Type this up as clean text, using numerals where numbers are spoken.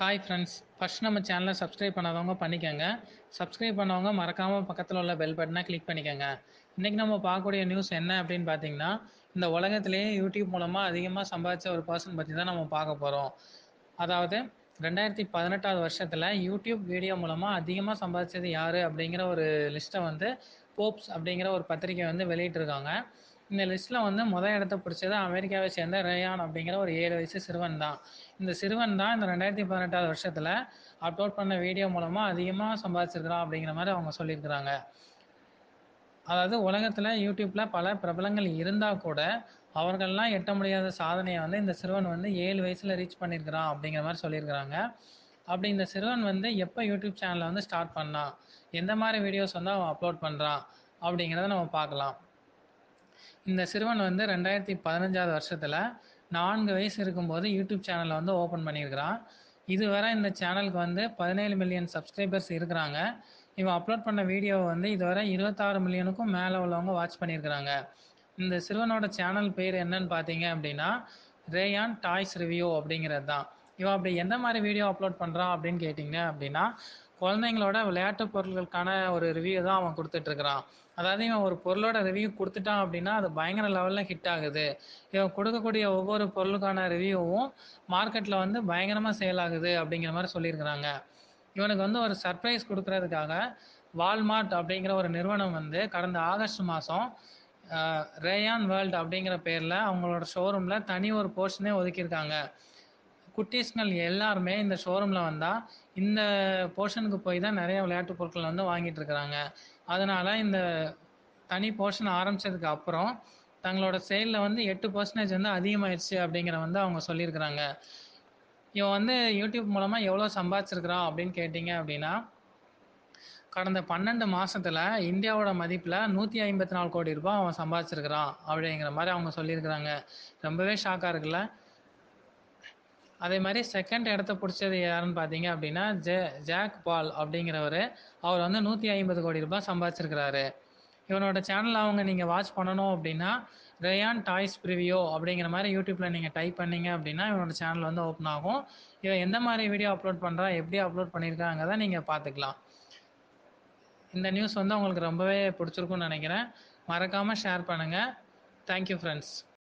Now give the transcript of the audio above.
Hi friends, first நம்ம சேனலை subscribe பண்ணாதவங்க பண்ணிக்கோங்க. சப்ஸ்கிரைப் பண்ணவங்க மறக்காமல் பக்கத்தில் உள்ள பெல் பட்டனை கிளிக் பண்ணிக்கோங்க. இன்றைக்கி நம்ம பார்க்கக்கூடிய நியூஸ் என்ன அப்படின்னு பார்த்தீங்கன்னா, இந்த உலகத்திலேயே யூடியூப் மூலமாக அதிகமாக சம்பாதிச்ச ஒரு பர்சன் பற்றி தான் நம்ம பார்க்க போகிறோம். அதாவது 2018 வருஷத்தில் யூடியூப் வீடியோ மூலமாக அதிகமாக சம்பாதிச்சது யார் அப்படிங்கிற ஒரு லிஸ்ட்டை வந்து போப்ஸ் அப்படிங்கிற ஒரு பத்திரிக்கை வந்து வெளியிட்டிருக்காங்க. இந்த லிஸ்ட்டில் வந்து இடத்த பிடிச்சது அமெரிக்காவை சேர்ந்த ரேயான் அப்படிங்கிற ஒரு 7 வயசு சிறுவன் தான். இந்த சிறுவன் தான் இந்த 2018 வருஷத்தில் அப்லோட் பண்ண வீடியோ மூலமாக அதிகமாக சம்பாதிச்சிருக்கிறான் அப்படிங்கிற மாதிரி அவங்க சொல்லியிருக்கிறாங்க. அதாவது உலகத்தில் யூடியூப்பில் பல பிரபலங்கள் இருந்தால் கூட அவர்கள்லாம் எட்ட முடியாத சாதனையை வந்து இந்த சிறுவன் வந்து 7 வயசில் ரீச் பண்ணியிருக்கிறான் அப்படிங்கிற மாதிரி சொல்லியிருக்கிறாங்க. அப்படி இந்த சிறுவன் வந்து எப்போ யூடியூப் சேனலை வந்து ஸ்டார்ட் பண்ணான், எந்த மாதிரி வீடியோஸ் வந்து அவன் அப்லோட் பண்ணுறான் அப்படிங்கிறத நம்ம பார்க்கலாம். இந்த சிறுவன் வந்து 2015 வருஷத்தில் 4 வயசு இருக்கும்போது யூடியூப் சேனலை வந்து ஓப்பன் பண்ணியிருக்கிறான். இதுவரை இந்த சேனலுக்கு வந்து 17 மில்லியன் சப்ஸ்கிரைபர்ஸ் இருக்கிறாங்க. இவன் அப்லோட் பண்ண வீடியோவை வந்து இதுவரை 26 மில்லியனுக்கும் மேலே உள்ளவங்க வாட்ச் பண்ணியிருக்கிறாங்க. இந்த சிறுவனோட சேனல் பேர் என்னன்னு பார்த்தீங்க அப்படின்னா, ரேயான் டாய்ஸ் ரிவ்யூ அப்படிங்கிறது தான். இவன் அப்படி எந்த மாதிரி வீடியோ அப்லோட் பண்ணுறான் அப்படின்னு கேட்டிங்க அப்படின்னா, குழந்தைங்களோட விளையாட்டு பொருட்களுக்கான ஒரு ரிவ்யூ தான் அவன் கொடுத்துட்ருக்கிறான். அதாவது இவன் ஒரு பொருளோட ரிவ்யூ கொடுத்துட்டான் அப்படின்னா அது பயங்கர லெவலில் ஹிட் ஆகுது. இவன் கொடுக்கக்கூடிய ஒவ்வொரு பொருளுக்கான ரிவ்யூவும் மார்க்கெட்டில் வந்து பயங்கரமாக சேல் ஆகுது அப்படிங்கிற மாதிரி சொல்லியிருக்கிறாங்க. இவனுக்கு வந்து ஒரு சர்ப்ரைஸ் கொடுக்கறதுக்காக வால்மார்ட் அப்படிங்கிற ஒரு நிறுவனம் வந்து கடந்த ஆகஸ்ட் மாதம் ரேயான் வேர்ல்டு அப்படிங்கிற பேரில் அவங்களோட ஷோரூமில் தனி ஒரு போர்ஷனே ஒதுக்கியிருக்காங்க. குட்டீஸ்கள் எல்லாருமே இந்த ஷோரூமில் வந்தால் இந்த போர்ஷனுக்கு போய் தான் நிறைய விளையாட்டு பொருட்கள் வந்து வாங்கிட்டு இருக்கிறாங்க. அதனால் இந்த தனி போர்ஷன் ஆரம்பித்ததுக்கு அப்புறம் தங்களோட சேலில் வந்து 8% வந்து அதிகமாகிடுச்சு அப்படிங்கிற வந்து அவங்க சொல்லியிருக்கிறாங்க. இவன் வந்து யூடியூப் மூலமாக எவ்வளோ சம்பாதிச்சிருக்கிறான் அப்படின்னு கேட்டிங்க அப்படின்னா, கடந்த 12 மாதத்தில் இந்தியாவோட மதிப்பில் 154 கோடி ரூபாய் அவன் சம்பாதிச்சிருக்கிறான் அப்படிங்கிற மாதிரி அவங்க சொல்லியிருக்கிறாங்க. ரொம்பவே ஷாக்காக இருக்குல்ல. அதே மாதிரி செகண்ட் இடத்த பிடிச்சது யாருன்னு பார்த்தீங்க அப்படின்னா, ஜாக் பால் அப்படிங்கிறவர். அவர் வந்து 150 கோடி ரூபாய் சம்பாதிச்சிருக்கிறாரு. இவனோட சேனல் அவங்க நீங்கள் வாட்ச் பண்ணணும் அப்படின்னா, ரேயான் டாய்ஸ் ப்ரிவியூ அப்படிங்கிற மாதிரி யூடியூப்பில் நீங்கள் டைப் பண்ணீங்க அப்படின்னா இவனோட சேனல் வந்து ஓப்பன் ஆகும். இவன் எந்த மாதிரி வீடியோ அப்லோட் பண்ணுறான், எப்படி அப்லோட் பண்ணியிருக்காங்கிறத நீங்கள் பார்த்துக்கலாம். இந்த நியூஸ் வந்து உங்களுக்கு ரொம்பவே பிடிச்சிருக்குன்னு நினைக்கிறேன். மறக்காமல் ஷேர் பண்ணுங்கள். Thank you friends.